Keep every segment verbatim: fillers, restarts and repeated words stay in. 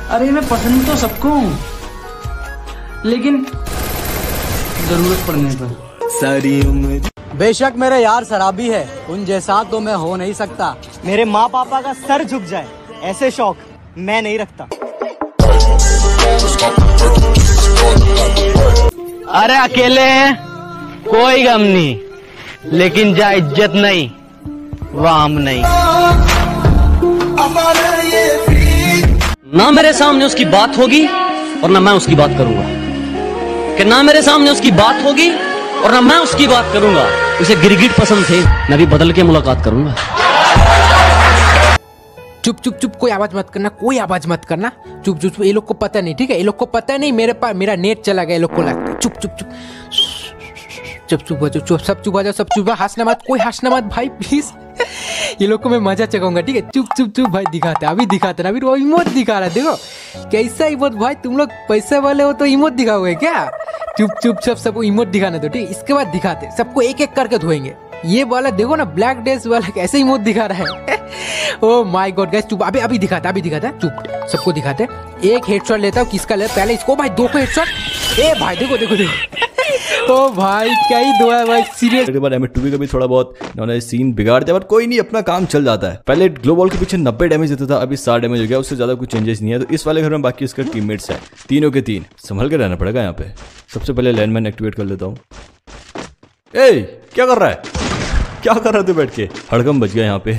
अरे मैं पसंद तो सबको हूँ, लेकिन जरूरत पड़ने पर। सारी उम्र बेशक मेरे यार शराबी है, उन जैसा तो मैं हो नहीं सकता। मेरे माँ पापा का सर झुक जाए ऐसे शौक मैं नहीं रखता। अरे अकेले हैं कोई गम नहीं, लेकिन जा इज्जत नहीं वह हम नहीं। ना मेरे सामने उसकी बात होगी और ना मैं उसकी बात करूंगा, कि ना मेरे सामने उसकी बात होगी और ना मैं उसकी बात करूंगा। उसे गिरगिट पसंद थे, मैं भी बदल के मुलाकात करूंगा। चुप चुप चुप, कोई आवाज मत करना, कोई आवाज मत करना। चुप चुप, ये लोग को पता नहीं, ठीक है? ये लोग को पता नहीं मेरे पास मेरा नेट चला गया, ये लोग को लगता है। चुप चुप चुप चुप चुप हो जाओ, चुप सब चुप आ जाओ, सब चुप। हंसना मत, कोई हंसना मत भाई प्लीज। ये लोग को मैं मजा चकाऊंगा, ठीक है? चुप चुप चुप भाई, दिखाते अभी दिखाते ना, अभी वो इमोट दिखा रहा है। देखो कैसा इमोट भाई, तुम लोग पैसे वाले हो तो इमोट दिखाओगे क्या? चुप चुप सब सबको इमोट दिखाने दो, ठीक है? इसके बाद दिखाते सबको एक एक करके धोएंगे। ये वाला देखो ना, ब्लैक डेज वाला कैसे इमोट दिखा रहा है। ओह माय गॉड गाइस, चुप अभी अभी दिखाता अभी दिखाता चुप, सबको दिखाते। एक हेडशॉट लेता हूँ, किसका ले पहले इसको भाई, दो को हेडशॉट। ए भाई देखो देखो देखो, ओ भाई क्या ही दो है भाई, सीरियस। एक बार एम टू बी का भी थोड़ा बहुत इन्होंने सीन बिगाड़ दिया, बट कोई नहीं, अपना काम चल जाता है। पहले ग्लोबॉल के पीछे नब्बे डैमेज देता था, अभी साठ डैमेज हो गया, उससे ज्यादा कुछ चेंजेस नहीं है। तो इस वाले घर में बाकी इसके टीममेट्स हैं, तीनों के तीन, संभल के रहना पड़ेगा यहाँ पे। सबसे पहले लैंडमैन एक्टिवेट कर लेता हूँ। ए क्या कर रहा है, क्या कर रहा है तू बैठ के? हड़कम बच गया यहाँ पे।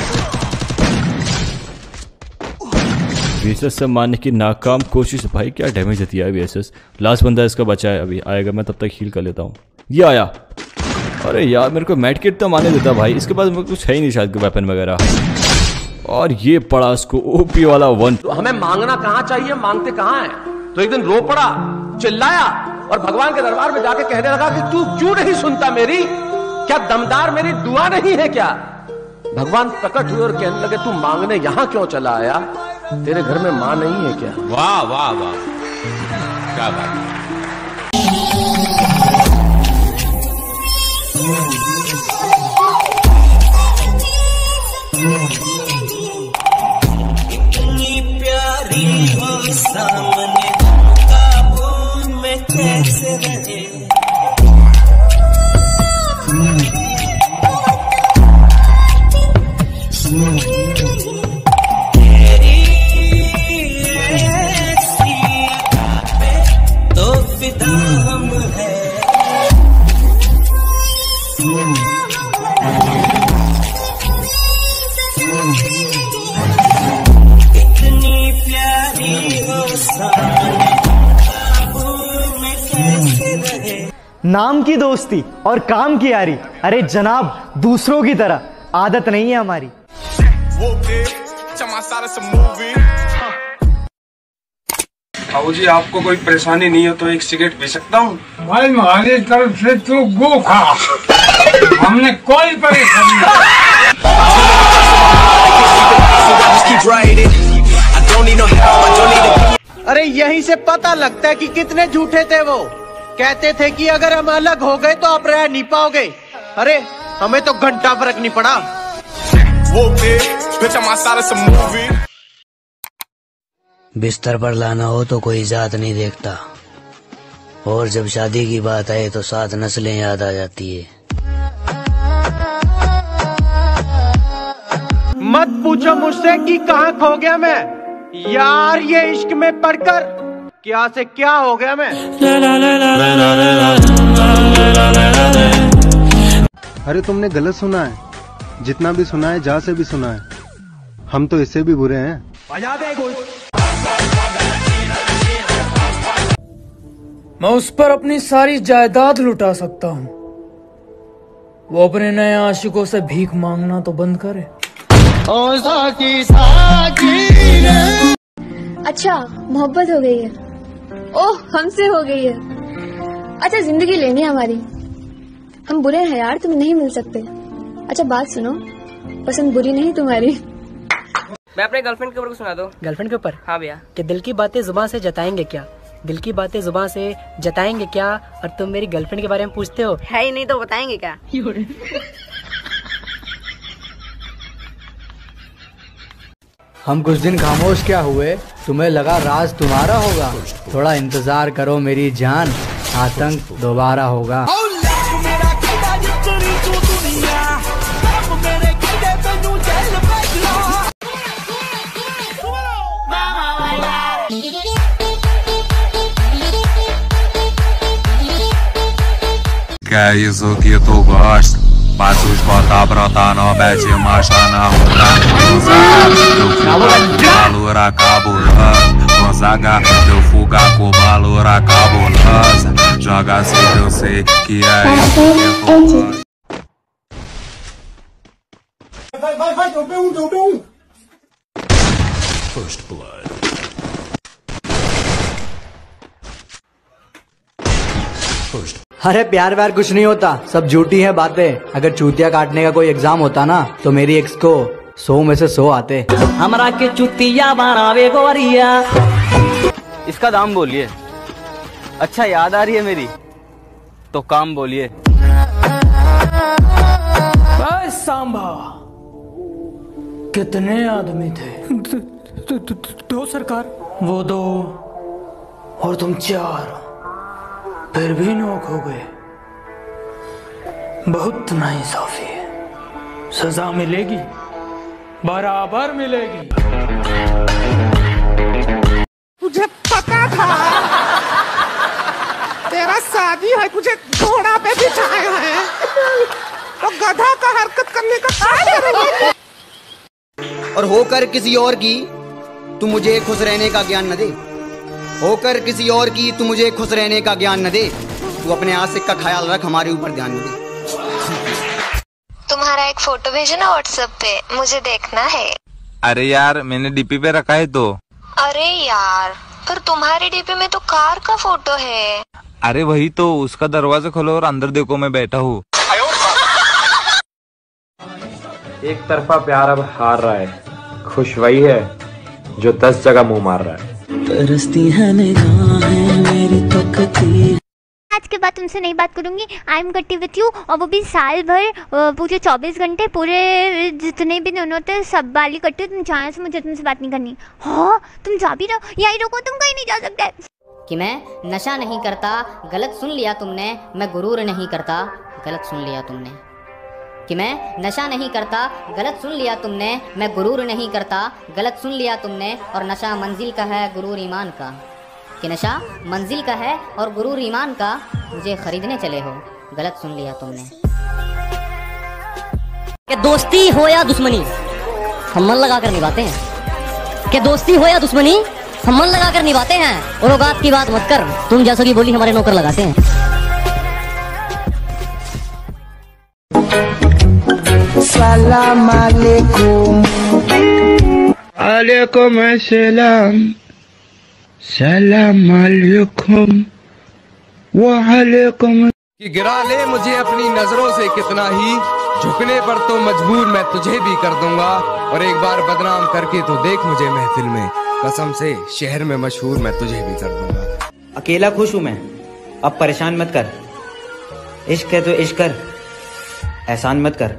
वीएसएस से मारने की नाकाम कोशिश। भाई क्या डैमेज देती है वीएसएस। लास्ट बंदा इसका बचा है, अभी आएगा, मैं तब तक हील कर लेता हूँ। ये आया, अरे यार मेरे को मेड किट तो मारने देता भाई, इसके पास कुछ है ही नहीं शायद वेपन वगैरह। और ये पड़ा इसको ओपी वाला वन। तो हमें मांगना कहाँ चाहिए, मांगते कहाँ है? तो एक दिन रो पड़ा, चिल्लाया और भगवान के दरबार में जाके कहने लगा कि तू क्यों नहीं सुनता मेरी, क्या दमदार मेरी दुआ नहीं है क्या? भगवान प्रकट हुए और कहने लगे तू मांगने यहां क्यों चला आया, तेरे घर में मां नहीं है क्या? वाह वाह वाह, क्या बात है। इतनी प्यारी हो सामने, काबू में कैसे रहे। नाम की दोस्ती और काम की यारी, अरे जनाब दूसरों की तरह आदत नहीं है हमारी। बाबू जी आपको कोई परेशानी नहीं हो तो एक सिगरेट पी सकता हूँ? भाई हमारी तरफ से तू गो खा, हमने कोई परेशानी नहीं। अरे यहीं से पता लगता है कि कितने झूठे थे वो। कहते थे कि अगर हम अलग हो गए तो आप रह नहीं पाओगे। अरे हमें तो घंटा फर्क नहीं पड़ा। बिस्तर पर लाना हो तो कोई जात नहीं देखता, और जब शादी की बात आए तो सात नस्लें याद आ जाती है। मत पूछो मुझसे कि कहाँ खो गया मैं यार, ये इश्क में पढ़कर क्या से क्या हो गया मैं। अरे तुमने गलत सुना है, जितना भी सुना है जा से भी सुना है, हम तो इससे भी बुरे हैं। मैं उस पर अपनी सारी जायदाद लुटा सकता हूँ, वो अपने नए आशिकों से भीख मांगना तो बंद करे। ओ साकी साकी अच्छा मोहब्बत हो गई है, ओह हमसे हो गई है। अच्छा जिंदगी लेनी है हमारी, हम बुरे हैं यार, तुम नहीं मिल सकते। अच्छा बात सुनो, पसंद बुरी नहीं तुम्हारी। मैं अपने गर्लफ्रेंड के ऊपर को सुना दो। गर्लफ्रेंड के ऊपर? हाँ भैया। कि दिल की बातें जुबान से जताएंगे क्या, दिल की बातें जुबान से जताएंगे क्या, और तुम मेरी गर्लफ्रेंड के बारे में पूछते हो। है ही नहीं तो बताएंगे क्या। हम कुछ दिन खामोश क्या हुए, तुम्हें लगा राज तुम्हारा होगा। थोड़ा इंतजार करो मेरी जान, आतंक दोबारा होगा। Que é isso que tu gosta? Passa os botar brotar, não mete marcha na rua. Teu fuga com valor cabulosa. Gonzaga, teu fuga com valor cabulosa. Joga assim que eu sei que é isso que tu gosta. Vai, vai, vai, derrubei um, derrubei um. First blood. First. अरे प्यार व्यार कुछ नहीं होता, सब झूठी है बातें। अगर चूतिया काटने का कोई एग्जाम होता ना तो मेरी एक्स को सौ में से सौ आते। हमरा के चुतिया बनावे गोरिया। इसका दाम बोलिए। अच्छा याद आ रही है मेरी, तो काम बोलिए। बस सांभा, कितने आदमी थे? दो सरकार। वो दो और तुम चार, फिर भी नोक हो गए। बहुत नाइंसाफी है, सजा मिलेगी, बराबर मिलेगी। मुझे पता था तेरा शादी है, तुझे घोड़ा पे बिठाया है तो गधा का हरकत करने का क्या करेगा? और होकर किसी और की तू मुझे खुश रहने का ज्ञान न दे। होकर किसी और की तू मुझे खुश रहने का ज्ञान न दे। तू अपने आशिक का ख्याल रख, हमारे ऊपर ध्यान न दे। तुम्हारा एक फोटो भेजो ना व्हाट्सएप पे, मुझे देखना है। अरे यार मैंने डीपी पे रखा है तो। अरे यार, पर तुम्हारे डीपी में तो कार का फोटो है। अरे वही तो, उसका दरवाजा खोलो और अंदर देखो मैं बैठा हूँ। एक तरफा प्यार अब हार रहा है, खुश वही है जो दस जगह मुंह मार रहा है। तरसती है निगाहें मेरी तकती। आज के बाद तुमसे नहीं बात करूंगी। आई एम कटी विथ यू, और वो भी साल भर, पूरे चौबीस घंटे, पूरे जितने भी दिन होते हैं सब वाली कट्टी। तुम चाहे से मुझे तुमसे बात नहीं करनी। हाँ तुम जा भी रहो, यही रहो, तुम कहीं नहीं जा सकते। कि मैं नशा नहीं करता, गलत सुन लिया तुमने। मैं गुरूर नहीं करता, गलत सुन लिया तुमने। कि मैं नशा नहीं करता, गलत सुन लिया तुमने। मैं गुरूर नहीं करता, गलत सुन लिया तुमने। और नशा मंजिल का है, गुरूर ईमान का। कि नशा मंजिल का है और गुरूर ईमान का, मुझे खरीदने चले हो, गलत सुन लिया तुमने। कि दोस्ती हो या दुश्मनी हम मन लगा कर निभाते हैं। कि दोस्ती हो या दुश्मनी हम मन लगा कर निभाते हैं। और औकात की बात मत कर, तुम जैसों की बोली हमारे नौकर लगाते हैं। सलाम अलैकुम। अलैकुम अस्सलाम। सलाम अलैकुम वालेकुम। कि गिरा ले मुझे अपनी नजरों से कितना ही, झुकने पर तो मजबूर मैं तुझे भी कर दूंगा। और एक बार बदनाम करके तो देख मुझे महफिल में, कसम से शहर में मशहूर मैं तुझे भी कर दूंगा। अकेला खुश हूँ मैं, अब परेशान मत कर। इश्क है तो इश्क कर, एहसान मत कर।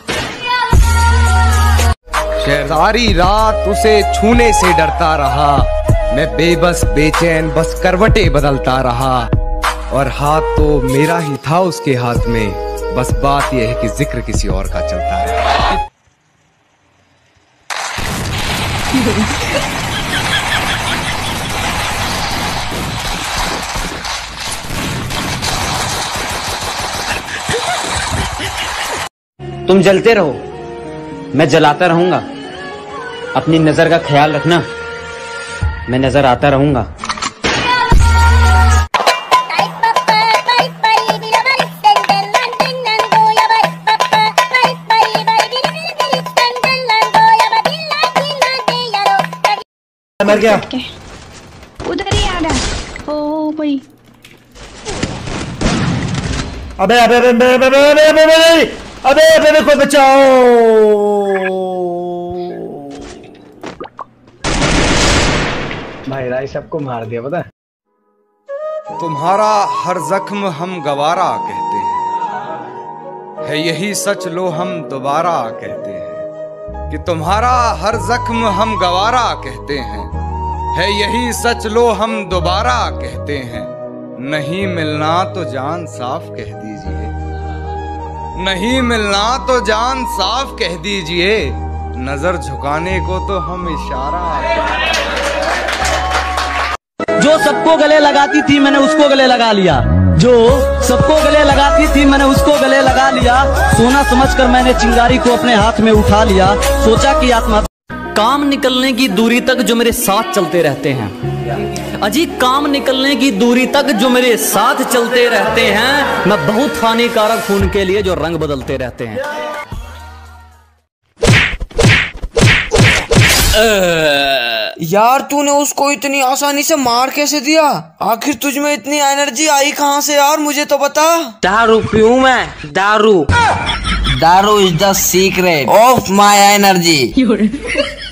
सारी रात उसे छूने से डरता रहा मैं, बेबस बेचैन बस करवटें बदलता रहा। और हाथ तो मेरा ही था उसके हाथ में, बस बात यह है कि जिक्र किसी और का चलता रहा। तुम जलते रहो, मैं जलाता रहूंगा। अपनी नजर का ख्याल रखना, मैं नजर आता रहूंगा। मर गया। उधर ही आ रहा। ओ भाई, अबे अबे अबे अबे अबे अबे अबे अबे अबे अबे अबे कोई बचाओ। भाई राय सबको मार दिया पता। तुम्हारा हर जख्म हम गवारा कहते हैं, है यही सच लो हम दोबारा कहते हैं। कि तुम्हारा हर जख्म हम गवारा कहते हैं, है यही सच लो हम दोबारा कहते हैं। नहीं मिलना तो जान साफ कह दीजिए, नहीं मिलना तो जान साफ कह दीजिए, नजर झुकाने को तो हम इशारा। जो सबको गले लगाती थी मैंने उसको गले लगा लिया, जो सबको गले लगाती थी मैंने उसको गले लगा लिया। सोना समझकर मैंने चिंगारी को अपने हाथ में उठा लिया, सोचा कि आत्मा। काम निकलने की दूरी तक जो मेरे साथ चलते रहते हैं, अजी काम निकलने की दूरी तक जो मेरे साथ चलते रहते हैं, मैं बहुत हानिकारक हूं उनके लिए जो रंग बदलते रहते हैं। यार तूने उसको इतनी आसानी से मार कैसे दिया? आखिर तुझ में इतनी एनर्जी आई कहाँ से यार, मुझे तो बता। दारू पीऊं मैं, दारू। Daru is the secret of my energy.